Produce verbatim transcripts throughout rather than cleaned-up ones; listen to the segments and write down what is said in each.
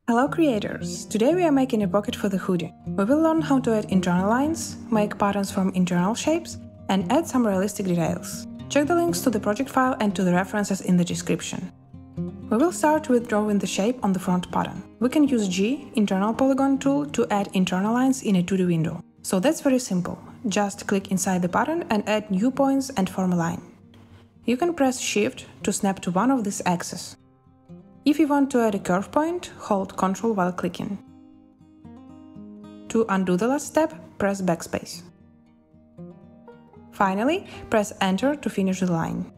Hello creators! Today we are making a pocket for the hoodie. We will learn how to add internal lines, make patterns from internal shapes, and add some realistic details. Check the links to the project file and to the references in the description. We will start with drawing the shape on the front pattern. We can use G, internal polygon tool, to add internal lines in a two D window. So that's very simple. Just click inside the pattern and add new points and form a line. You can press Shift to snap to one of these axes. If you want to add a curve point, hold Ctrl while clicking. To undo the last step, press Backspace. Finally, press Enter to finish the line.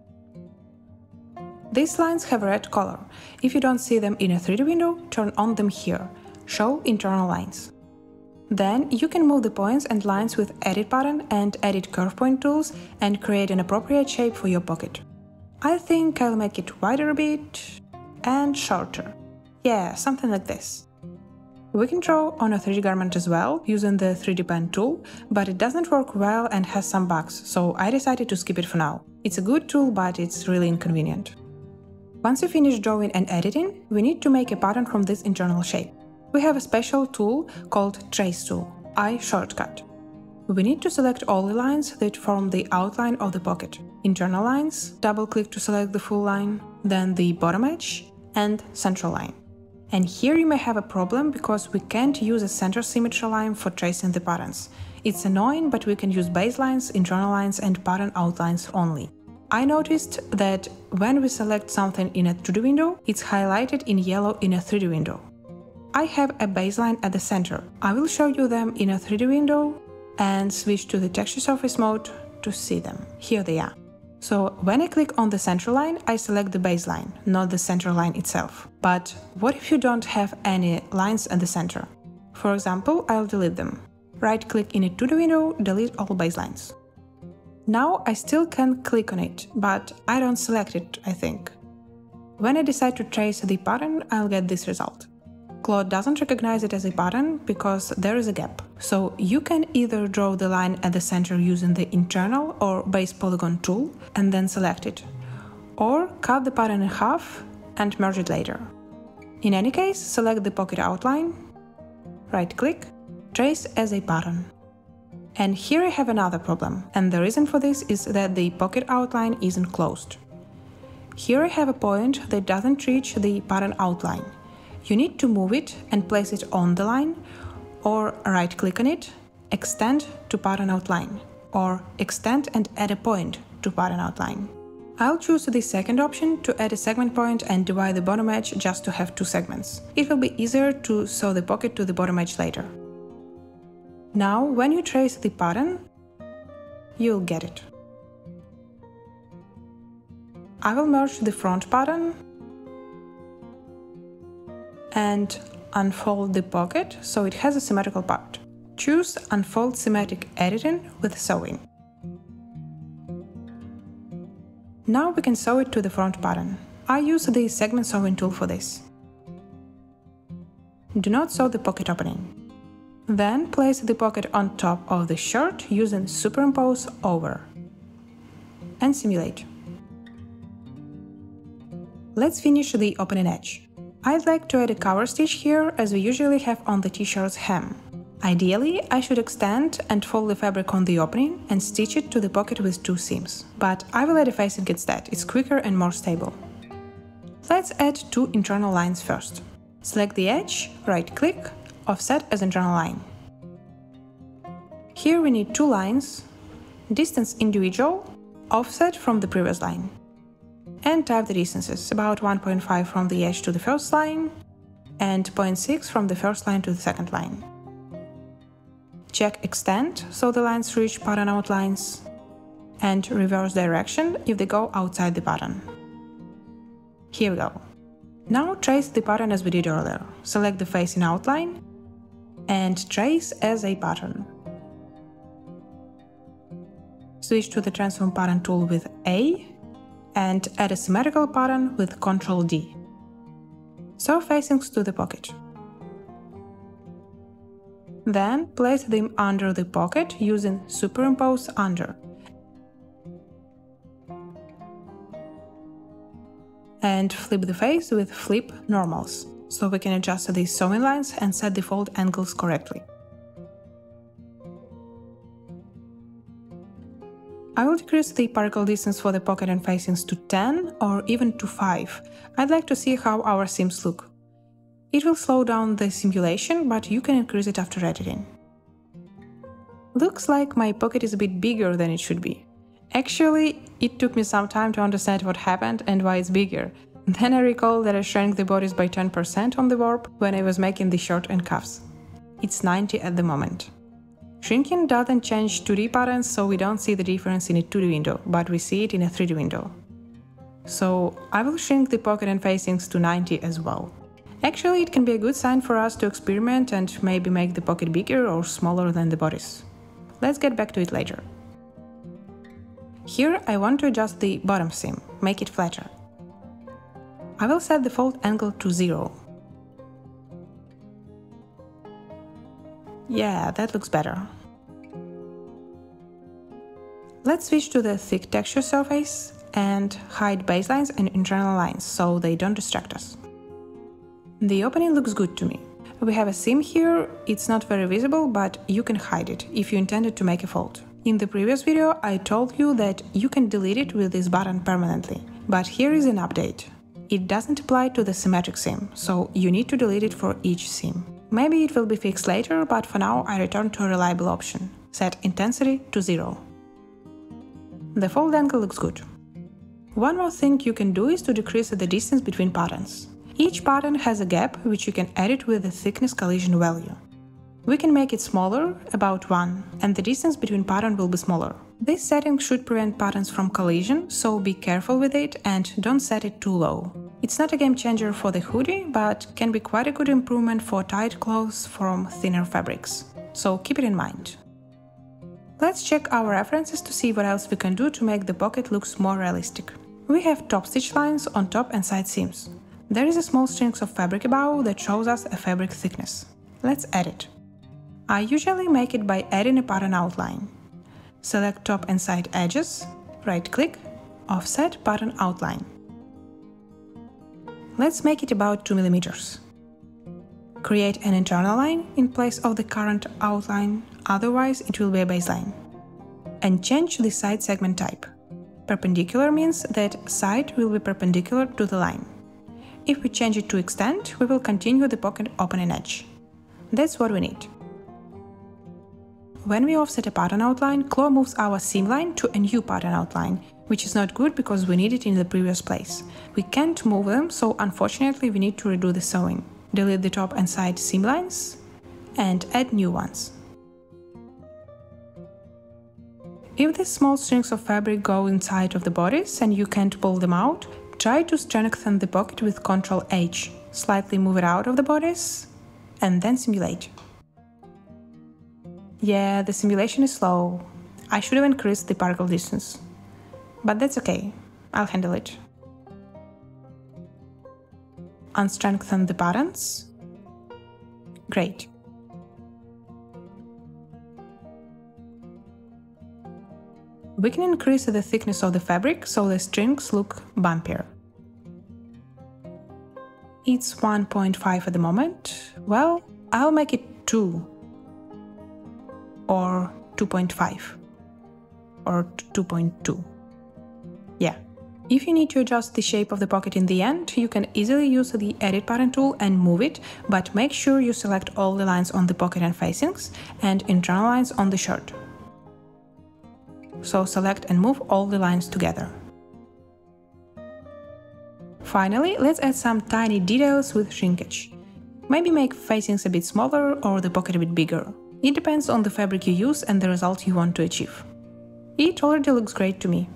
These lines have a red color. If you don't see them in a three D window, turn on them here. Show internal lines. Then you can move the points and lines with Edit button and Edit Curve Point tools and create an appropriate shape for your pocket. I think I'll make it wider a bit and shorter. Yeah, something like this. We can draw on a three D garment as well, using the three D pen tool, but it doesn't work well and has some bugs, so I decided to skip it for now. It's a good tool, but it's really inconvenient. Once you finish drawing and editing, we need to make a pattern from this internal shape. We have a special tool called Trace Tool, I shortcut. We need to select all the lines that form the outline of the pocket. Internal lines, double-click to select the full line, then the bottom edge, and central line. And here you may have a problem because we can't use a center symmetry line for tracing the patterns. It's annoying, but we can use baselines, internal lines, and pattern outlines only. I noticed that when we select something in a two D window, it's highlighted in yellow in a three D window. I have a baseline at the center. I will show you them in a three D window and switch to the texture surface mode to see them. Here they are. So when I click on the center line, I select the baseline, not the center line itself. But what if you don't have any lines at the center? For example, I'll delete them. Right-click in a two D window, delete all baselines. Now I still can click on it, but I don't select it, I think. When I decide to trace the pattern, I'll get this result. Claude doesn't recognize it as a pattern because there is a gap. So you can either draw the line at the center using the internal or base polygon tool and then select it, or cut the pattern in half and merge it later. In any case, select the pocket outline, right-click, trace as a pattern. And here I have another problem, and the reason for this is that the pocket outline isn't closed. Here I have a point that doesn't reach the pattern outline. You need to move it and place it on the line, or right-click on it, extend to pattern outline, or extend and add a point to pattern outline. I'll choose the second option to add a segment point and divide the bottom edge just to have two segments. It will be easier to sew the pocket to the bottom edge later. Now, when you trace the pattern, you'll get it. I will merge the front pattern and unfold the pocket so it has a symmetrical part. Choose Unfold Symmetric Editing with Sewing. Now we can sew it to the front pattern. I use the segment sewing tool for this. Do not sew the pocket opening. Then place the pocket on top of the shirt using Superimpose Over and simulate. Let's finish the opening edge. I'd like to add a cover stitch here, as we usually have on the t-shirt's hem. Ideally, I should extend and fold the fabric on the opening and stitch it to the pocket with two seams, but I will add a facing instead, it's quicker and more stable. Let's add two internal lines first. Select the edge, right-click, Offset as internal line. Here we need two lines, distance individual, offset from the previous line. And type the distances, about one point five from the edge to the first line and zero point six from the first line to the second line. Check Extend so the lines reach pattern outlines, and reverse direction if they go outside the pattern. Here we go. Now trace the pattern as we did earlier. Select the facing outline and trace as a pattern. Switch to the Transform Pattern tool with A and add a symmetrical pattern with Control D. Sew facings to the pocket. Then place them under the pocket using Superimpose Under. And flip the face with Flip Normals. so we can adjust these sewing lines and set the fold angles correctly. I will decrease the particle distance for the pocket and facings to ten or even to five. I'd like to see how our seams look. It will slow down the simulation, but you can increase it after editing. Looks like my pocket is a bit bigger than it should be. Actually, it took me some time to understand what happened and why it's bigger. Then I recall that I shrank the bodice by ten percent on the warp when I was making the shirt and cuffs. It's ninety at the moment. Shrinking doesn't change two D patterns, so we don't see the difference in a two D window, but we see it in a three D window. So I will shrink the pocket and facings to ninety as well. Actually, it can be a good sign for us to experiment and maybe make the pocket bigger or smaller than the bodice. Let's get back to it later. Here I want to adjust the bottom seam, make it flatter. I will set the fold angle to zero. Yeah, that looks better. Let's switch to the thick texture surface and hide baselines and internal lines so they don't distract us. The opening looks good to me. We have a seam here, it's not very visible, but you can hide it if you intended to make a fold. In the previous video I told you that you can delete it with this button permanently, but here is an update. It doesn't apply to the symmetric seam, so you need to delete it for each seam. Maybe it will be fixed later, but for now I return to a reliable option. Set intensity to zero. The fold angle looks good. One more thing you can do is to decrease the distance between patterns. Each pattern has a gap which you can edit with the thickness collision value. We can make it smaller, about one, and the distance between patterns will be smaller. This setting should prevent patterns from collision, so be careful with it and don't set it too low. It's not a game changer for the hoodie, but can be quite a good improvement for tight clothes from thinner fabrics. So keep it in mind. Let's check our references to see what else we can do to make the pocket look more realistic. We have top stitch lines on top and side seams. There is a small string of fabric above that shows us a fabric thickness. Let's add it. I usually make it by adding a pattern outline. Select top and side edges, right-click, offset pattern outline. Let's make it about two millimeters. Create an internal line in place of the current outline, otherwise it will be a baseline. And change the side segment type. Perpendicular means that side will be perpendicular to the line. If we change it to extend, we will continue the pocket opening edge. That's what we need. When we offset a pattern outline, claw moves our seam line to a new pattern outline, which is not good because we need it in the previous place. We can't move them, so unfortunately we need to redo the sewing. Delete the top and side seam lines and add new ones. If these small strings of fabric go inside of the bodice and you can't pull them out, try to strengthen the pocket with control H. Slightly move it out of the bodice and then simulate. Yeah, the simulation is slow. I should have increased the particle distance. But that's okay, I'll handle it. Unstrengthen the patterns. Great. We can increase the thickness of the fabric so the strings look bumpier. It's one point five at the moment. Well, I'll make it two. Or two point five. Or two point two. Yeah. If you need to adjust the shape of the pocket in the end, you can easily use the Edit Pattern tool and move it, but make sure you select all the lines on the pocket and facings and internal lines on the shirt. So select and move all the lines together. Finally, let's add some tiny details with shrinkage. Maybe make facings a bit smaller or the pocket a bit bigger. It depends on the fabric you use and the result you want to achieve. It already looks great to me.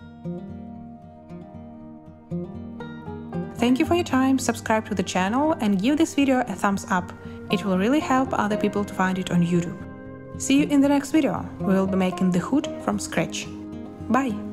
Thank you for your time, subscribe to the channel and give this video a thumbs up. It will really help other people to find it on YouTube. See you in the next video. We will be making the hood from scratch. Bye!